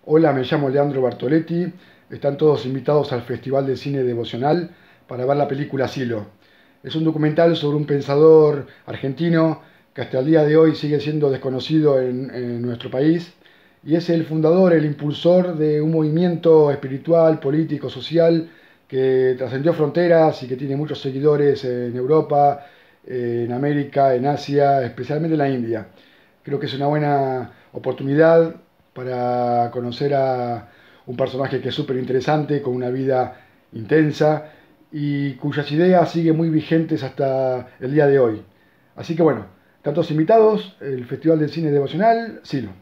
Hola, me llamo Leandro Bartoletti. Están todos invitados al Festival de Cine Devocional para ver la película Silo. Es un documental sobre un pensador argentino que hasta el día de hoy sigue siendo desconocido en nuestro país y es el fundador, el impulsor de un movimiento espiritual, político, social que trascendió fronteras y que tiene muchos seguidores en Europa, en América, en Asia, especialmente en la India. Creo que es una buena oportunidad para conocer a un personaje que es súper interesante, con una vida intensa y cuyas ideas siguen muy vigentes hasta el día de hoy. Así que bueno, están todos invitados, el Festival del Cine Devocional, Silo.